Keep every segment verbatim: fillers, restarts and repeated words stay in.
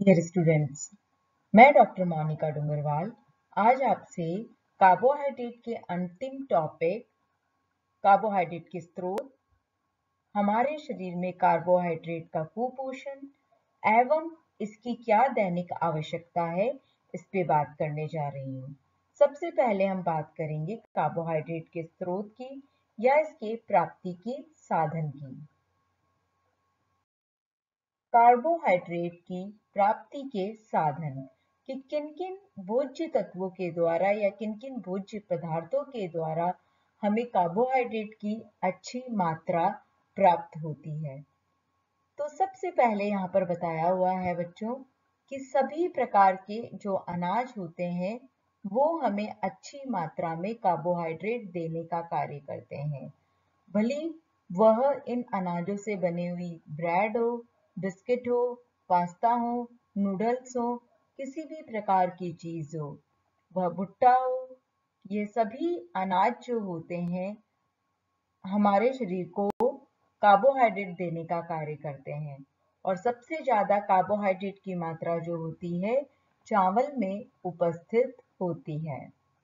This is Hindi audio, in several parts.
डियर स्टूडेंट्स, मैं डॉक्टर मोनिका डूंगरवाल आज आपसे कार्बोहाइड्रेट के अंतिम टॉपिक कार्बोहाइड्रेट के स्रोत, हमारे शरीर में कार्बोहाइड्रेट का कुपोषण एवं इसकी क्या दैनिक आवश्यकता है, इस पे बात करने जा रही हूँ। सबसे पहले हम बात करेंगे कार्बोहाइड्रेट के स्रोत की या इसके प्राप्ति के साधन की। कार्बोहाइड्रेट की प्राप्ति के साधन कि किन किन भोज्य तत्वों के द्वारा या किन किन भोज्य पदार्थों के द्वारा हमें कार्बोहाइड्रेट की अच्छी मात्रा प्राप्त होती है। तो सबसे पहले यहाँ पर बताया हुआ है बच्चों कि सभी प्रकार के जो अनाज होते हैं वो हमें अच्छी मात्रा में कार्बोहाइड्रेट देने का कार्य करते हैं। भले वह इन अनाजों से बनी हुई ब्रेड हो, बिस्किट हो, पास्ता हो, नूडल्स हो, किसी भी प्रकार की चीज हो, वह भुट्टा हो, ये सभी अनाज जो होते हैं हमारे शरीर को कार्बोहाइड्रेट देने का कार्य करते हैं। और सबसे ज्यादा कार्बोहाइड्रेट की मात्रा जो होती है चावल में उपस्थित होती है।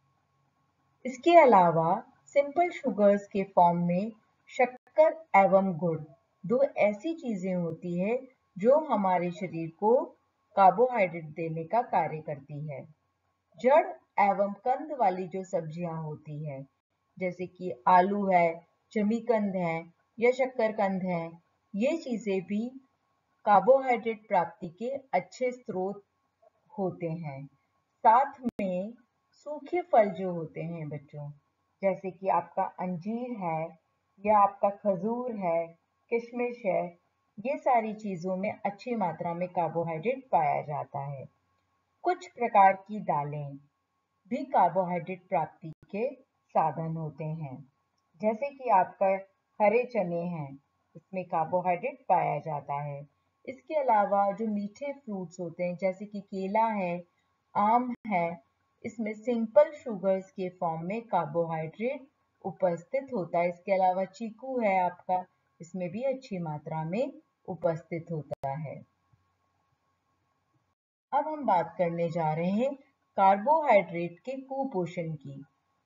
इसके अलावा सिंपल शुगर्स के फॉर्म में शक्कर एवं गुड़ दो ऐसी चीजें होती है जो हमारे शरीर को कार्बोहाइड्रेट देने का कार्य करती है। जड़ एवं कंद वाली जो सब्जियां होती है जैसे कि आलू है, जमीकंद है या शक्करकंद है, ये चीजें भी कार्बोहाइड्रेट प्राप्ति के अच्छे स्रोत होते हैं। साथ में सूखे फल जो होते हैं बच्चों, जैसे कि आपका अंजीर है या आपका खजूर है, किशमिश है, ये सारी चीजों में अच्छी मात्रा में कार्बोहाइड्रेट पाया जाता है। कुछ प्रकार की दालें भी कार्बोहाइड्रेट प्राप्ति के साधन होते हैं, जैसे कि आपका हरे चने हैं, इसमें कार्बोहाइड्रेट पाया जाता है। इसके अलावा जो मीठे फ्रूट्स होते हैं जैसे कि केला है, आम है, इसमें सिंपल शुगर्स के फॉर्म में कार्बोहाइड्रेट उपस्थित होता है। इसके अलावा चीकू है आपका, इसमें भी अच्छी मात्रा में उपस्थित होता है। अब हम बात करने जा रहे हैं कार्बोहाइड्रेट के कुपोषण की।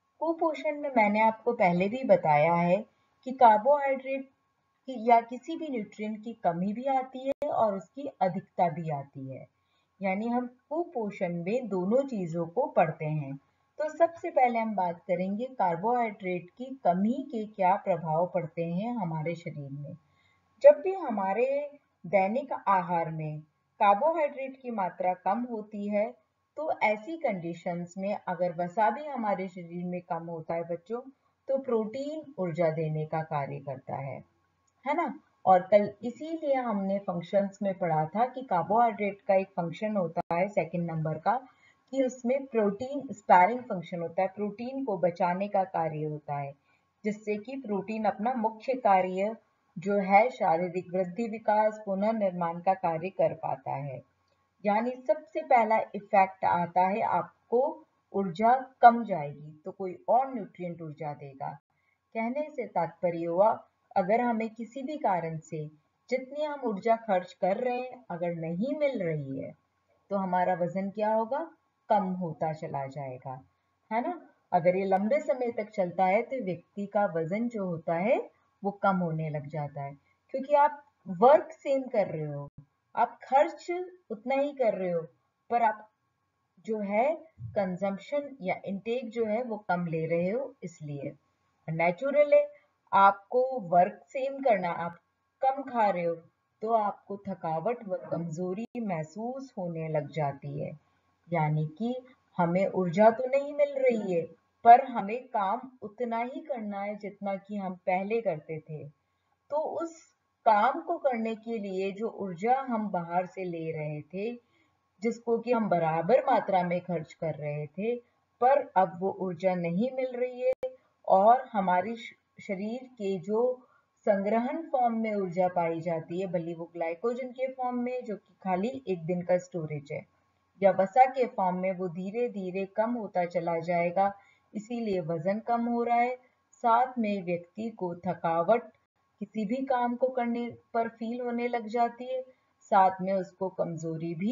कुपोषण में मैंने आपको पहले भी बताया है कि कार्बोहाइड्रेट की या किसी भी न्यूट्रिएंट की कमी भी आती है और उसकी अधिकता भी आती है, यानी हम कुपोषण में दोनों चीजों को पढ़ते हैं। तो सबसे पहले हम बात करेंगे कार्बोहाइड्रेट की कमी के क्या प्रभाव पड़ते हैं हमारे शरीर में। जब भी हमारे दैनिक आहार में कार्बोहाइड्रेट की मात्रा कम होती है तो ऐसी कंडीशंस में अगर वसा भी हमारे शरीर में कम होता है बच्चों, तो प्रोटीन ऊर्जा देने का कार्य करता है है ना। और कल इसीलिए हमने फंक्शंस में पढ़ा था कि कार्बोहाइड्रेट का एक फंक्शन होता है सेकंड नंबर का, कि उसमें प्रोटीन स्पैरिंग फंक्शन होता है, प्रोटीन को बचाने का कार्य होता है, जिससे कि प्रोटीन अपना मुख्य कार्य जो है शारीरिक वृद्धि, विकास, पुनर्निर्माण का कार्य कर पाता है। यानी सबसे पहला इफेक्ट आता है आपको ऊर्जा कम जाएगी तो कोई और न्यूट्रिएंट ऊर्जा देगा। कहने से तात्पर्य हुआ अगर हमें किसी भी कारण से जितनी हम ऊर्जा खर्च कर रहे हैं अगर नहीं मिल रही है तो हमारा वजन क्या होगा, कम होता चला जाएगा, है ना। अगर ये लंबे समय तक चलता है तो व्यक्ति का वजन जो होता है वो कम होने लग जाता है, क्योंकि आप वर्क सेम कर रहे हो, आप खर्च उतना ही कर रहे हो, पर आप जो है कंजम्पशन या इंटेक जो है वो कम ले रहे हो। इसलिए नेचुरल है, आपको वर्क सेम करना, आप कम खा रहे हो तो आपको थकावट व कमजोरी महसूस होने लग जाती है। यानी कि हमें ऊर्जा तो नहीं मिल रही है पर हमें काम उतना ही करना है जितना कि हम पहले करते थे। तो उस काम को करने के लिए जो ऊर्जा हम बाहर से ले रहे थे, जिसको कि हम बराबर मात्रा में खर्च कर रहे थे, पर अब वो ऊर्जा नहीं मिल रही है और हमारी शरीर के जो संग्रहण फॉर्म में ऊर्जा पाई जाती है, भले वो ग्लाइकोजन के फॉर्म में जो कि खाली एक दिन का स्टोरेज है, या वसा के फॉर्म में, वो धीरे धीरे कम होता चला जाएगा। इसीलिए वजन कम हो रहा है, साथ में व्यक्ति को थकावट किसी भी काम को करने पर फील होने लग जाती है, साथ में उसको कमजोरी भी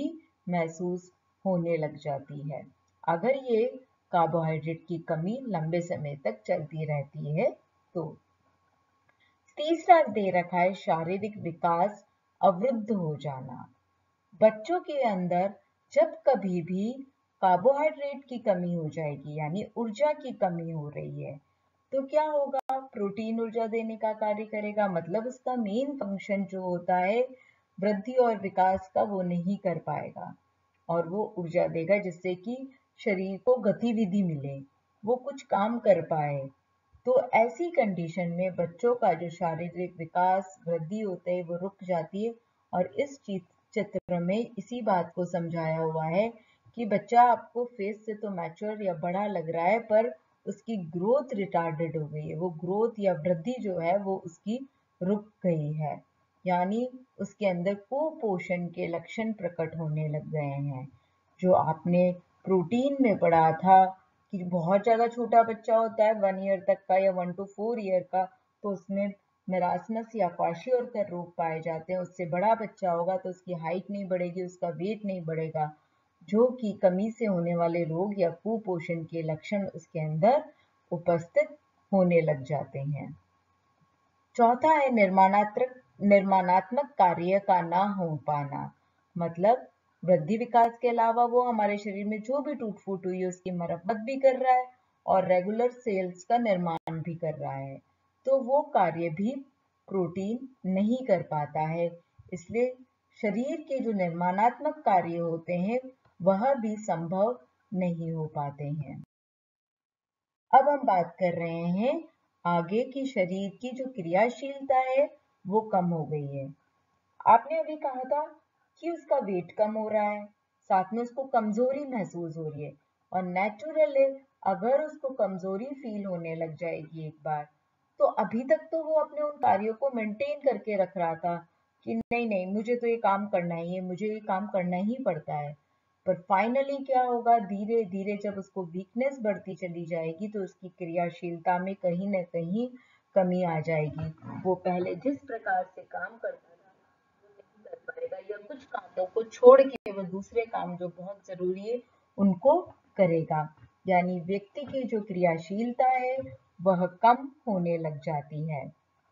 महसूस होने लग जाती है अगर ये कार्बोहाइड्रेट की कमी लंबे समय तक चलती रहती है तो। तीसरा दे रखा है शारीरिक विकास अवरुद्ध हो जाना। बच्चों के अंदर जब कभी भी कार्बोहाइड्रेट की कमी हो जाएगी यानी ऊर्जा की कमी हो रही है तो क्या होगा, प्रोटीन ऊर्जा देने का कार्य करेगा, मतलब उसका मेन फंक्शन जो होता है वृद्धि और विकास का वो नहीं कर पाएगा और वो ऊर्जा देगा जिससे कि शरीर को गतिविधि मिले, वो कुछ काम कर पाए। तो ऐसी कंडीशन में बच्चों का जो शारीरिक विकास वृद्धि होते है वो रुक जाती है और इस चित्र में इसी बात को समझाया हुआ है कि बच्चा आपको फेस से तो मैच्योर या बड़ा लग रहा है पर उसकी ग्रोथ रिटार्डेड हो गई है, वो ग्रोथ या वृद्धि जो है वो उसकी रुक गई है, यानी उसके अंदर कुपोषण के लक्षण प्रकट होने लग गए हैं। जो आपने प्रोटीन में पढ़ा था कि बहुत ज्यादा छोटा बच्चा होता है वन ईयर तक का या वन टू फोर ईयर का तो उसमें मेरास्मस या क्वाशियोर्कर रोग पाए जाते हैं। उससे बड़ा बच्चा होगा तो उसकी हाइट नहीं बढ़ेगी, उसका वेट नहीं बढ़ेगा, जो कि कमी से होने वाले रोग या कुपोषण के लक्षण उसके अंदर उपस्थित होने लग जाते हैं। चौथा है निर्माणात्मक निर्माणात्मक कार्य का ना हो पाना, मतलब वृद्धि विकास के अलावा वो हमारे शरीर में जो भी टूट फूट हुई है उसकी मरम्मत भी कर रहा है और रेगुलर सेल्स का निर्माण भी कर रहा है, तो वो कार्य भी प्रोटीन नहीं कर पाता है। इसलिए शरीर के जो निर्माणात्मक कार्य होते हैं वह भी संभव नहीं हो पाते हैं। अब हम बात कर रहे हैं आगे की शरीर की जो क्रियाशीलता है वो कम हो गई है। आपने अभी कहा था कि उसका वेट कम हो रहा है, साथ में उसको कमजोरी महसूस हो रही है और नेचुरल है अगर उसको कमजोरी फील होने लग जाएगी एक बार तो अभी तक तो वो अपने उन कार्यों को मेंटेन करके रख रहा था कि नहीं नहीं मुझे तो ये काम करना ही है, मुझे ये काम करना ही पड़ता है, पर फाइनली क्या होगा, धीरे धीरे जब उसको वीकनेस बढ़ती चली जाएगी तो उसकी क्रियाशीलता में कहीं ना कहीं कमी आ जाएगी। वो पहले जिस प्रकार से काम करता था वो नहीं कर पाएगा या कुछ कामों को छोड़ के वो दूसरे काम जो बहुत जरूरी है उनको करेगा, यानी व्यक्ति की जो क्रियाशीलता है वह कम होने लग जाती है।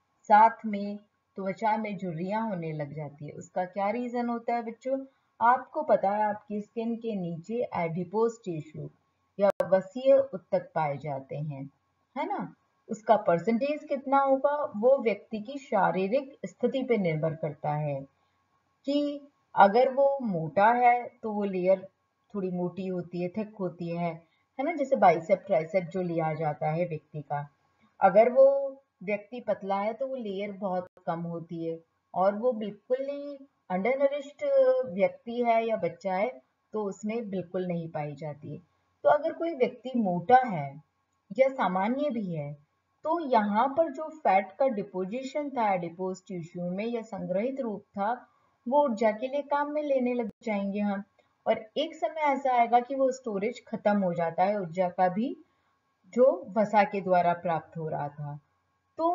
साथ में त्वचा में झुर्रियां होने लग जाती है। उसका क्या रीजन होता है बच्चों, आपको पता है आपकी स्किन के नीचे एडिपोज टिश्यू या वसीय उत्तक पाए जाते हैं, है ना। उसका परसेंटेज कितना होगा वो व्यक्ति की शारीरिक स्थिति पे निर्भर करता है कि अगर वो मोटा है तो वो लेयर थोड़ी मोटी होती है, थिक होती है है ना, जैसे बाइसेप ट्राइसेप जो लिया जाता है व्यक्ति का। अगर वो व्यक्ति पतला है तो वो लेयर बहुत कम होती है और वो बिल्कुल ही अंडर नरिश्ड व्यक्ति है या बच्चा है तो उसमें बिल्कुल नहीं पाई जाती है। तो अगर कोई व्यक्ति मोटा है या सामान्य भी है तो यहाँ पर जो फैट का डिपोजिशन था एडिपोज टिश्यू में या संग्रहित रूप था वो ऊर्जा के लिए काम में लेने लग जाएंगे हम, और एक समय ऐसा आएगा कि वो स्टोरेज खत्म हो जाता है ऊर्जा का भी जो वसा के द्वारा प्राप्त हो रहा था। तो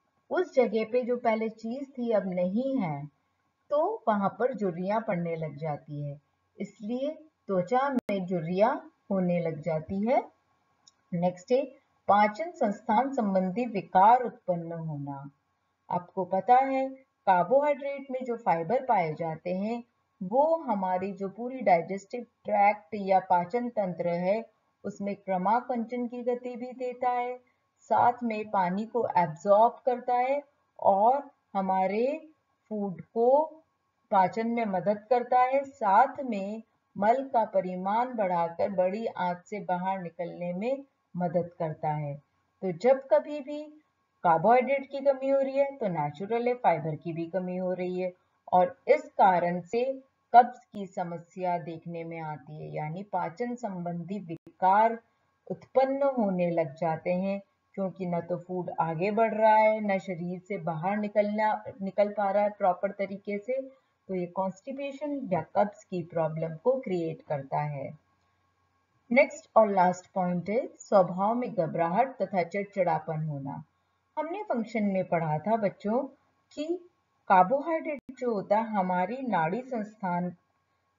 उस जगह पे जो पहले चीज थी अब नहीं है तो वहां पर झुर्रियां पड़ने लग जाती है, इसलिए त्वचा में झुर्रियां होने लग जाती है। नेक्स्ट है पाचन संस्थान संबंधी विकार उत्पन्न होना। आपको पता है कार्बोहाइड्रेट में जो फाइबर पाए जाते हैं वो हमारी जो पूरी डाइजेस्टिव ट्रैक्ट या पाचन तंत्र है उसमें क्रमांकन की गति भी देता है, साथ में पानी को एब्जॉर्ब करता है और हमारे फूड को पाचन में मदद करता है, साथ में मल का परिमाण बढ़ाकर बड़ी आंत से बाहर निकलने में मदद करता है। तो जब कभी भी कार्बोहाइड्रेट की कमी हो रही है तो नेचुरल है फाइबर की भी कमी हो रही है और इस कारण से कब्ज की समस्या देखने में आती है, यानी पाचन संबंधी विकार उत्पन्न होने लग जाते हैं क्योंकि न तो फूड आगे बढ़ रहा है न शरीर से बाहर निकलना निकल पा रहा है प्रॉपर तरीके से, तो ये कॉन्स्टिपेशन या कब्ज की प्रॉब्लम को क्रिएट करता है। नेक्स्ट और लास्ट पॉइंट है स्वभाव में घबराहट तथा चिड़चिड़ापन होना। हमने फंक्शन में पढ़ा था बच्चों कि कार्बोहाइड्रेट जो होता है हमारी नाड़ी संस्थान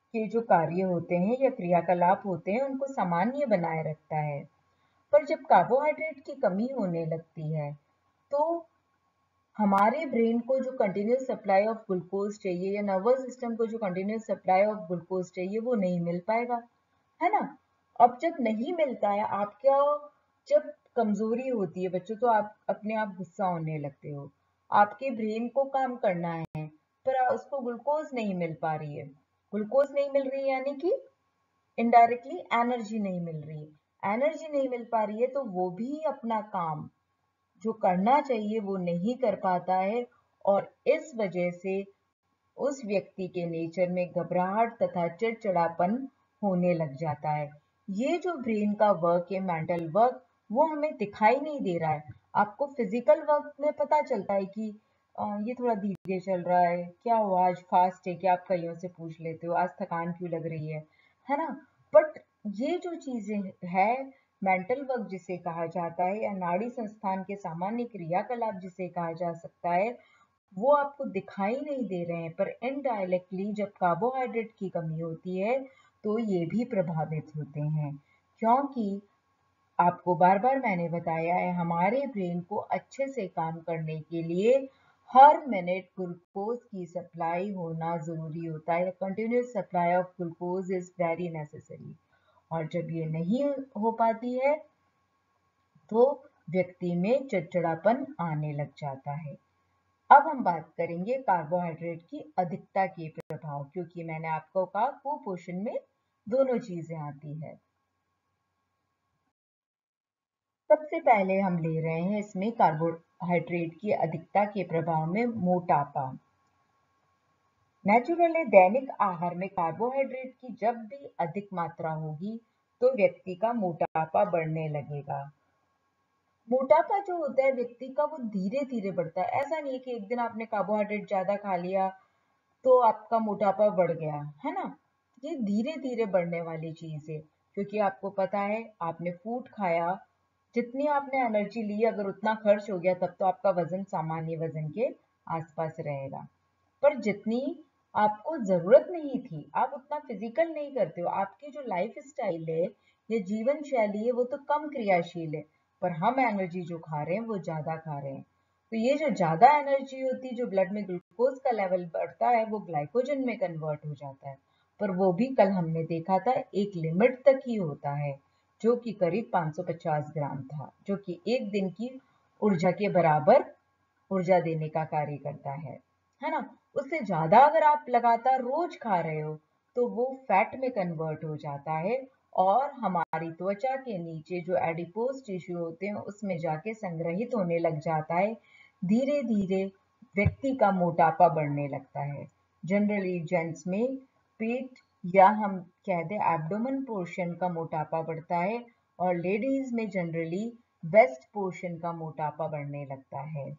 के जो कार्य होते हैं या क्रियाकलाप होते हैं उनको सामान्य बनाए रखता है। पर जब कार्बोहाइड्रेट की कमी होने लगती है तो हमारे ब्रेन को जो कंटिन्यूस सप्लाई ऑफ ग्लूकोज चाहिए या नर्वस सिस्टम को जो कंटिन्यूस सप्लाई ऑफ ग्लूकोज चाहिए वो नहीं मिल पाएगा, है ना। अब जब नहीं मिलता है, आपका जब कमजोरी होती है बच्चों, तो आप अपने आप गुस्सा होने लगते हो। आपके ब्रेन को काम करना है पर उसको ग्लूकोज नहीं मिल पा रही है। ग्लूकोज नहीं मिल रही है यानी कि इनडायरेक्टली एनर्जी नहीं मिल रही है। एनर्जी नहीं मिल पा रही है तो वो भी अपना काम जो करना चाहिए वो नहीं कर पाता है, और इस वजह से उस व्यक्ति के नेचर में घबराहट तथा चिड़चिड़ापन होने लग जाता है। ये जो ब्रेन का वर्क है, मेंटल वर्क, वो हमें दिखाई नहीं दे रहा है। आपको फिजिकल वर्क में पता चलता है कि अ, ये थोड़ा धीरे चल रहा है, क्या हुआ आज फास्ट है क्या, आप कईयों से पूछ लेते हो आज थकान क्यों लग रही है है ना। बट ये जो चीजें है, मेंटल वर्क जिसे कहा जाता है या नाड़ी संस्थान के सामान्य क्रियाकलाप जिसे कहा जा सकता है, वो आपको दिखाई नहीं दे रहे हैं। पर इनडायरेक्टली जब कार्बोहाइड्रेट की कमी होती है तो ये भी प्रभावित होते हैं, क्योंकि आपको बार बार मैंने बताया है हमारे ब्रेन को अच्छे से काम करने के लिए हर मिनट ग्लूकोज की सप्लाई होना जरूरी होता है। Continuous supply of glucose is very necessary, और जब ये नहीं हो पाती है तो व्यक्ति में चिड़चिड़ापन आने लग जाता है। अब हम बात करेंगे कार्बोहाइड्रेट की अधिकता के प्रभाव, क्योंकि मैंने आपको कहा कुपोषण में दोनों चीजें आती है। सबसे पहले हम ले रहे हैं इसमें कार्बोहाइड्रेट की अधिकता के प्रभाव में मोटापा। नेचुरली दैनिक आहार में कार्बोहाइड्रेट की जब भी अधिक मात्रा होगी तो व्यक्ति का मोटापा बढ़ने लगेगा। मोटापा जो होता है व्यक्ति का वो धीरे धीरे बढ़ता है। ऐसा नहीं है कि एक दिन आपने कार्बोहाइड्रेट ज्यादा खा लिया तो आपका मोटापा बढ़ गया, है ना। ये धीरे धीरे बढ़ने वाली चीज है, क्योंकि आपको पता है आपने फूड खाया, जितनी आपने एनर्जी ली अगर उतना खर्च हो गया तब तो आपका वजन सामान्य वजन के आसपास रहेगा। पर जितनी आपको जरूरत नहीं थी आप उतना फिजिकल नहीं करते हो। आपकी जो लाइफ स्टाइल है या जीवन शैली है वो तो कम क्रियाशील है, पर हम एनर्जी जो खा रहे हैं वो ज्यादा खा रहे हैं। तो ये जो ज्यादा एनर्जी होती है, जो ब्लड में ग्लूकोज का लेवल बढ़ता है वो ग्लाइकोजन में कन्वर्ट हो जाता है। पर वो भी कल हमने देखा था एक लिमिट तक ही होता है, जो कि करीब पाँच सौ पचास ग्राम था, जो कि एक दिन की ऊर्जा के बराबर ऊर्जा देने का कार्य करता है है ना। उससे ज्यादा अगर आप लगातार रोज खा रहे हो तो वो फैट में कन्वर्ट हो जाता है, और हमारी त्वचा के नीचे जो एडिपोज टिश्यू होते हैं उसमें जाके संग्रहित होने लग जाता है। धीरे धीरे व्यक्ति का मोटापा बढ़ने लगता है। जनरली जेंट्स में पेट या हम कह दें एब्डोमेन पोर्शन का मोटापा बढ़ता है, और लेडीज में जनरली वेस्ट पोर्शन का मोटापा बढ़ने लगता है।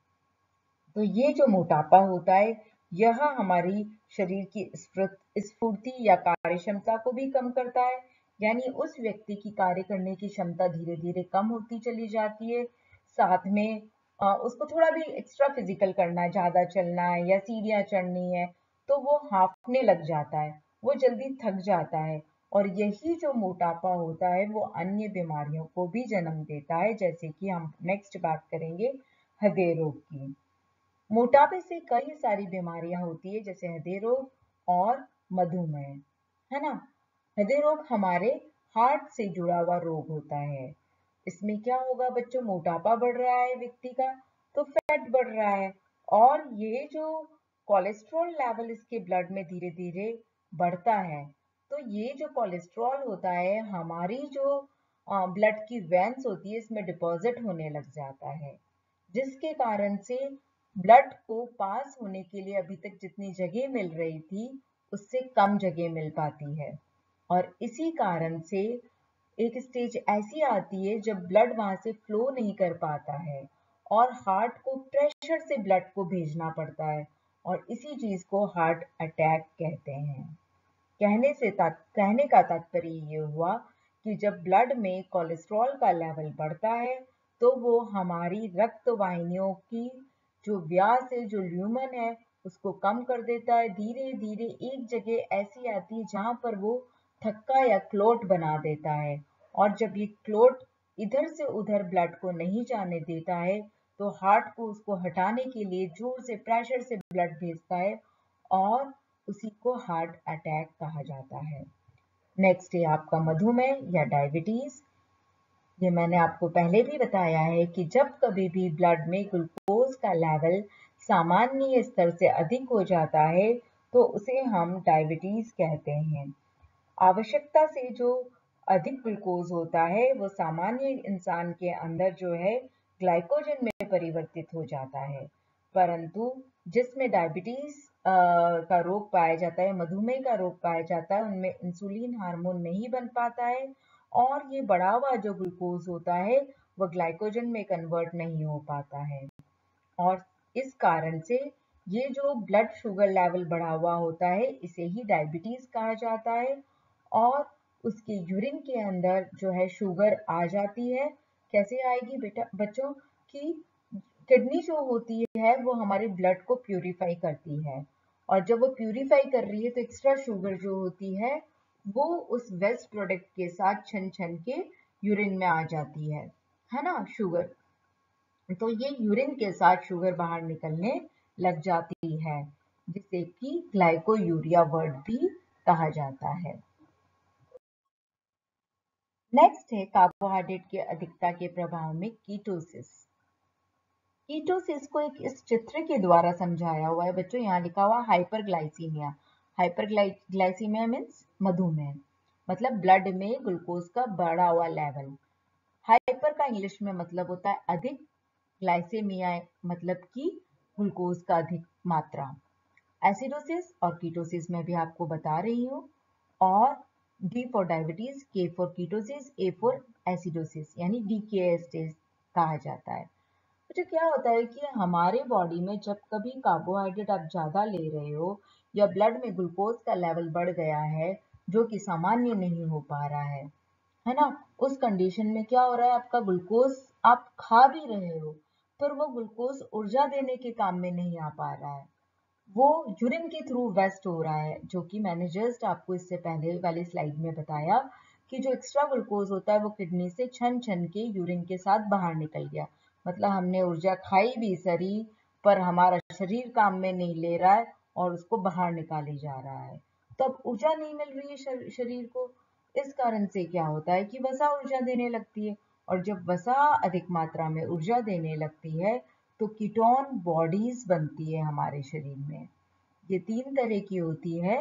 तो ये जो मोटापा होता है यह हमारी शरीर की स्फूर्ति या कार्य क्षमता को भी कम करता है, यानी उस व्यक्ति की कार्य करने की क्षमता धीरे धीरे कम होती चली जाती है। साथ में अ, उसको थोड़ा भी एक्स्ट्रा फिजिकल करना है, ज्यादा चलना है या सीढ़ियां चढ़नी है तो वो हांफने लग जाता है, वो जल्दी थक जाता है। और यही जो मोटापा होता है वो अन्य बीमारियों को भी जन्म देता है, जैसे कि हम नेक्स्ट बात करेंगे हृदय रोग की। मोटापे से कई सारी बीमारियां होती है, जैसे हृदय रोग और मधुमेह, है ना। हृदय रोग हमारे हार्ट से जुड़ा हुआ रोग होता है। इसमें क्या होगा बच्चों, मोटापा बढ़ रहा है व्यक्ति का तो फैट बढ़ रहा है, और ये जो कोलेस्ट्रॉल लेवल इसके ब्लड में धीरे धीरे बढ़ता है, तो ये जो कोलेस्ट्रॉल होता है हमारी जो ब्लड की वेन्स होती है इसमें डिपॉजिट होने लग जाता है, जिसके कारण से ब्लड को पास होने के लिए अभी तक जितनी जगह मिल रही थी उससे कम जगह मिल पाती है। और इसी कारण से एक स्टेज ऐसी आती है जब ब्लड वहां से फ्लो नहीं कर पाता है और हार्ट को प्रेशर से ब्लड को भेजना पड़ता है, और इसी चीज को हार्ट अटैक कहते हैं। कहने से तात, कहने का तात्पर्य ये हुआ कि जब ब्लड में कोलेस्ट्रॉल का लेवल बढ़ता है तो वो हमारी रक्त वाहिनियों की जो व्यास है, जो ल्यूमन है, उसको कम कर देता है। धीरे धीरे एक जगह ऐसी आती है जहां पर वो थक्का या क्लोट बना देता है, और जब ये क्लोट इधर से उधर ब्लड को नहीं जाने देता है तो हार्ट को उसको हटाने के लिए जोर से प्रेशर से ब्लड भेजता है, और उसी को हार्ट अटैक कहा जाता है। नेक्स्ट है आपका मधुमेह या डायबिटीज। ये मैंने आपको पहले भी बताया है कि जब कभी भी ब्लड में ग्लूकोज का लेवल सामान्य स्तर से अधिक हो जाता है तो उसे हम डायबिटीज कहते हैं। आवश्यकता से जो अधिक ग्लूकोज होता है वो सामान्य इंसान के अंदर जो है ग्लाइकोजन में परिवर्तित हो जाता है, परंतु जिसमें डायबिटीज का रोग पाया जाता है, मधुमेह का रोग पाया जाता है, उनमें इंसुलिन हार्मोन नहीं बन पाता है, और ये बढ़ा हुआ जो ग्लूकोज होता है वह ग्लाइकोजन में कन्वर्ट नहीं हो पाता है, और इस कारण से ये जो ब्लड शुगर लेवल बढ़ा हुआ होता है इसे ही डायबिटीज कहा जाता है। और उसके यूरिन के अंदर जो है शुगर आ जाती है। कैसे आएगी बेटा बच्चों कि किडनी जो होती है वो हमारे ब्लड को प्यूरिफाई करती है, और जब वो प्यूरिफाई कर रही है तो एक्स्ट्रा शुगर जो होती है वो उस वेस्ट प्रोडक्ट के साथ छन छन के यूरिन में आ जाती है है ना शुगर। तो ये यूरिन के साथ शुगर बाहर निकलने लग जाती है, जिसे कि ग्लाइकोयूरिया वर्ड भी कहा जाता है। नेक्स्ट है कार्बोहाइड्रेट की अधिकता के प्रभाव में कीटोसिस। कीटोसिस को एक इस चित्र के द्वारा समझाया हुआ है बच्चों। यहाँ लिखा हुआ हाइपरग्लाइसीमिया। हाइपरग्लाइसीमिया मीन्स मधुमेह, मतलब ब्लड में ग्लूकोज का बढ़ा हुआ लेवल। हाइपर का इंग्लिश में मतलब होता है अधिक, ग्लाइसेमिया मतलब कि ग्लूकोज का अधिक मात्रा। एसिडोसिस और कीटोसिस में भी आपको बता रही हूँ। और D for diabetes, K for ketosis, A for acidosis यानी डी के एस कहा जाता है। तो क्या होता है कि हमारे बॉडी में जब कभी कार्बोहाइड्रेट आप ज्यादा ले रहे हो या ब्लड में ग्लूकोज का लेवल बढ़ गया है जो कि सामान्य नहीं हो पा रहा है है ना, उस कंडीशन में क्या हो रहा है, आपका ग्लूकोज आप खा भी रहे हो पर वो ग्लूकोज ऊर्जा देने के काम में नहीं आ पा रहा है, वो यूरिन के थ्रू वेस्ट हो रहा है, जो कि मैंने जस्ट आपको इससे पहले वाली स्लाइड में बताया कि जो एक्स्ट्रा ग्लूकोज होता है वो किडनी से छन छन के यूरिन के साथ बाहर निकल गया। मतलब हमने ऊर्जा खाई भी सरी पर हमारा शरीर काम में नहीं ले रहा है और उसको बाहर निकाले जा रहा है, तब ऊर्जा नहीं मिल रही है शर, शरीर को। इस कारण से क्या होता है कि वसा ऊर्जा देने लगती है, और जब वसा अधिक मात्रा में ऊर्जा देने लगती है तो कीटोन बॉडीज बनती है हमारे शरीर में। ये तीन तरह की होती है,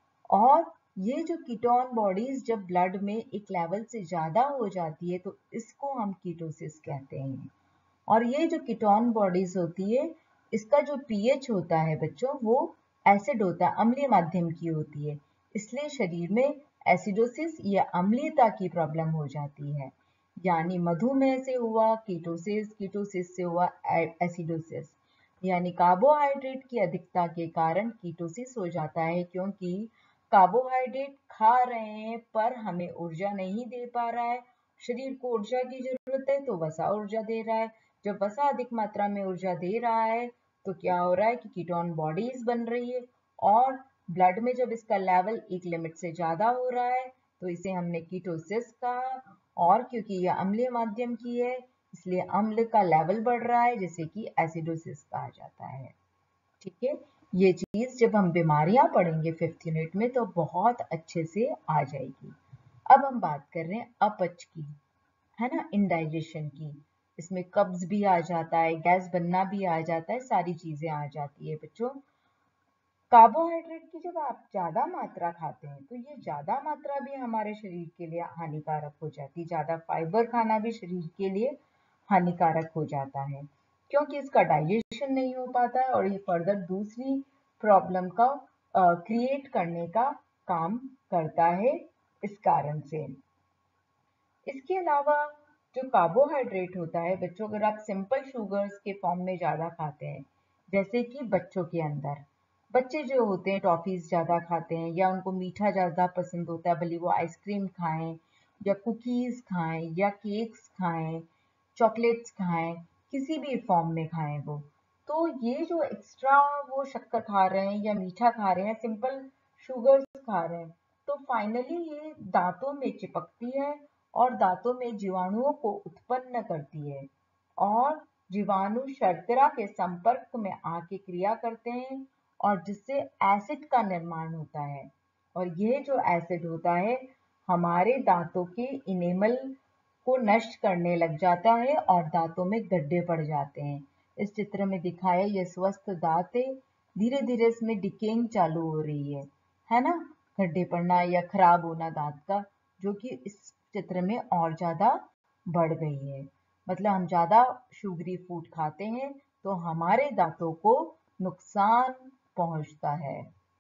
और ये जो कीटोन बॉडीज जब ब्लड में एक लेवल से ज्यादा हो जाती है तो इसको हम कीटोसिस कहते हैं। और ये जो कीटोन बॉडीज होती है इसका जो पीएच होता है बच्चों वो एसिड होता है, अम्लीय माध्यम की होती है, इसलिए शरीर में एसिडोसिस या अम्लीयता की प्रॉब्लम हो जाती है। यानी मधुमेह से हुआ कीटोसिस, कीटोसिस से हुआ एसिडोसिस, यानी कार्बोहाइड्रेट की अधिकता के कारण कीटोसिस हो जाता है, क्योंकि कार्बोहाइड्रेट खा रहे हैं पर हमें ऊर्जा नहीं दे पा रहा है। शरीर को ऊर्जा की जरूरत है तो वसा ऊर्जा दे रहा है, जब वसा अधिक मात्रा में ऊर्जा दे रहा है तो क्या हो रहा है कि कीटोन बॉडीज बन रही है, और ब्लड में जब इसका लेवल एक लिमिट से ज्यादा हो रहा है तो इसे हमने कीटोसिस कहा। और क्योंकि यह अम्लीय माध्यम की है इसलिए अम्ल का लेवल बढ़ रहा है जिसे कि एसिडोसिस कहा जाता है। ठीक है, ये चीज जब हम बीमारियां पढ़ेंगे फिफ्थ यूनिट में तो बहुत अच्छे से आ जाएगी। अब हम बात कर रहे हैं अपच की, है ना, इंडाइजेशन की। इसमें कब्ज भी आ जाता है, गैस बनना भी आ जाता है, सारी चीजें आ जाती है बच्चों। कार्बोहाइड्रेट की जब आप ज्यादा मात्रा खाते हैं तो ये ज्यादा मात्रा भी हमारे शरीर के लिए हानिकारक हो जाती है। ज्यादा फाइबर खाना भी शरीर के लिए हानिकारक हो जाता है, क्योंकि इसका डाइजेशन नहीं हो पाता है और ये फर्दर दूसरी प्रॉब्लम का क्रिएट करने का काम करता है इस कारण से। इसके अलावा जो कार्बोहाइड्रेट होता है बच्चों, अगर आप सिंपल शुगर्स के फॉर्म में ज्यादा खाते हैं, जैसे कि बच्चों के अंदर बच्चे जो होते हैं टॉफीज ज्यादा खाते हैं या उनको मीठा ज्यादा पसंद होता है, भले वो आइसक्रीम खाएं या कुकीज खाएं या केक्स खाएं, चॉकलेट्स खाएं, किसी भी फॉर्म में खाएं वो, तो ये जो एक्स्ट्रा वो शक्कर खा रहे हैं या मीठा खा रहे हैं, सिंपल शुगर्स खा रहे हैं, तो फाइनली ये दांतों में चिपकती है और दांतों में जीवाणुओं को उत्पन्न करती है और जीवाणु शर्करा के संपर्क में आके क्रिया करते हैं और जिससे एसिड का निर्माण होता है और यह जो एसिड होता है हमारे दांतों के इनेमल को नष्ट करने लग जाता है और दांतों में गड्ढे पड़ जाते हैं। इस चित्र में दिखाया ये स्वस्थ दांत है, धीरे धीरे इसमें डिकेइंग चालू हो रही है है ना, गड्ढे पड़ना या खराब होना दांत का, जो कि इस चित्र में और ज्यादा बढ़ गई है। मतलब हम ज्यादा शुगरी फूड खाते हैं तो हमारे दांतों को नुकसान पहुंचता है।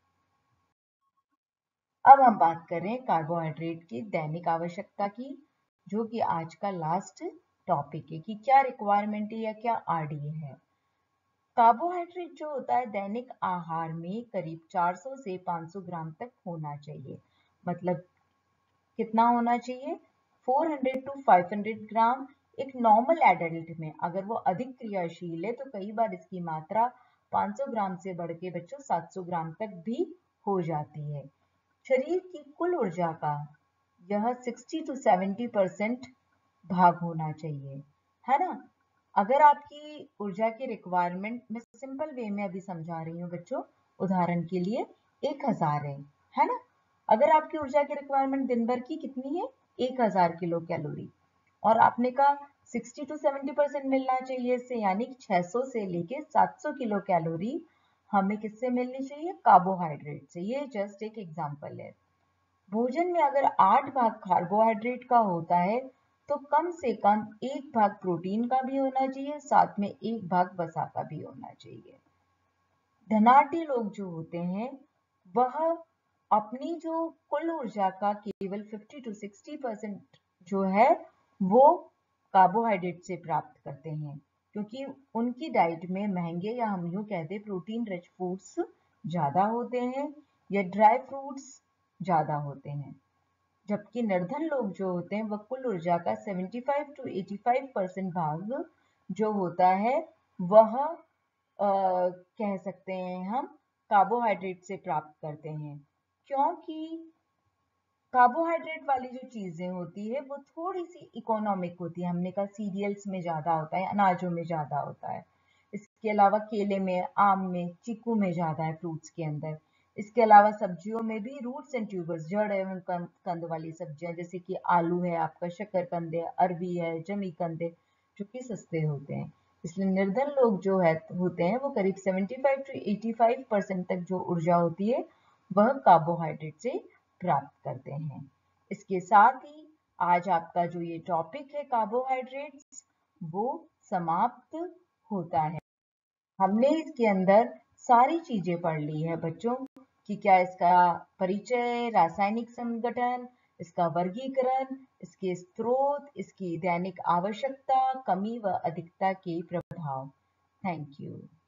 अब हम बात करें कार्बोहाइड्रेट की दैनिक आवश्यकता की, जो कि आज का लास्ट टॉपिक है कि क्या रिक्वायरमेंट है या क्या आरडीए है। कार्बोहाइड्रेट जो होता है दैनिक आहार में करीब चार सौ से पाँच सौ ग्राम तक होना चाहिए। मतलब कितना होना चाहिए? चार सौ टू पाँच सौ ग्राम। एक नॉर्मल एडल्ट में अगर वो अधिक क्रियाशील है तो कई बार इसकी मात्रा पाँच सौ ग्राम से बढ़ के बच्चों सात सौ ग्राम तक भी हो जाती है। शरीर की कुल ऊर्जा का यह साठ टू सत्तर परसेंट भाग होना चाहिए, है ना। अगर आपकी ऊर्जा की रिक्वायरमेंट मैं सिंपल वे में अभी समझा रही हूँ बच्चों, उदाहरण के लिए एक हजार है है ना। अगर आपकी ऊर्जा की रिक्वायरमेंट दिन भर की कितनी है? एक हजार किलो कैलोरी, और आपने कहा साठ टू सत्तर परसेंट मिलना चाहिए इससे, यानी छह सौ से लेके सात सौ किलो कैलोरी हमें किससे मिलनी चाहिए? कार्बोहाइड्रेट से। ये जस्ट एक एग्जांपल है। भोजन में अगर आठ भाग कार्बोहाइड्रेट का होता है तो कम से कम एक भाग प्रोटीन का भी होना चाहिए, साथ में एक भाग वसा का भी होना चाहिए। धनाढ्य लोग जो होते हैं वह अपनी जो कुल ऊर्जा का केवल पचास टू साठ परसेंट जो है वो कार्बोहाइड्रेट से प्राप्त करते हैं, क्योंकि उनकी डाइट में महंगे या हम यूं कहते प्रोटीन रिच फूड्स ज्यादा होते हैं या ड्राई फ्रूट्स ज्यादा होते हैं। जबकि निर्धन लोग जो होते हैं वह कुल ऊर्जा का पचहत्तर टू पचासी परसेंट भाग जो होता है वह आ, कह सकते हैं हम कार्बोहाइड्रेट से प्राप्त करते हैं। क्योंकि कार्बोहाइड्रेट वाली जो चीजें होती है वो थोड़ी सी इकोनॉमिक होती है। हमने कहा सीरियल्स में ज्यादा होता है, अनाजों में ज्यादा होता है। इसके अलावा केले में, आम में, चीकू में ज्यादा है, फ्रूट्स के अंदर। इसके अलावा सब्जियों में भी रूट्स एंड ट्यूबर्स, जड़ एवं कंद वाली सब्जियां जैसे कि आलू है, आपका शकरकंद है, अरबी है, जमी कंद है, जो कि सस्ते होते हैं। इसलिए निर्धन लोग जो है होते हैं वो करीब पचहत्तर टू पचासी परसेंट तक जो ऊर्जा होती है वह कार्बोहाइड्रेट से प्राप्त करते हैं। इसके साथ ही आज आपका जो ये टॉपिक है कार्बोहाइड्रेट्स वो समाप्त होता है। हमने इसके अंदर सारी चीजें पढ़ ली है बच्चों कि क्या इसका परिचय, रासायनिक संगठन, इसका वर्गीकरण, इसके स्रोत, इसकी दैनिक आवश्यकता, कमी व अधिकता के प्रभाव। Thank you.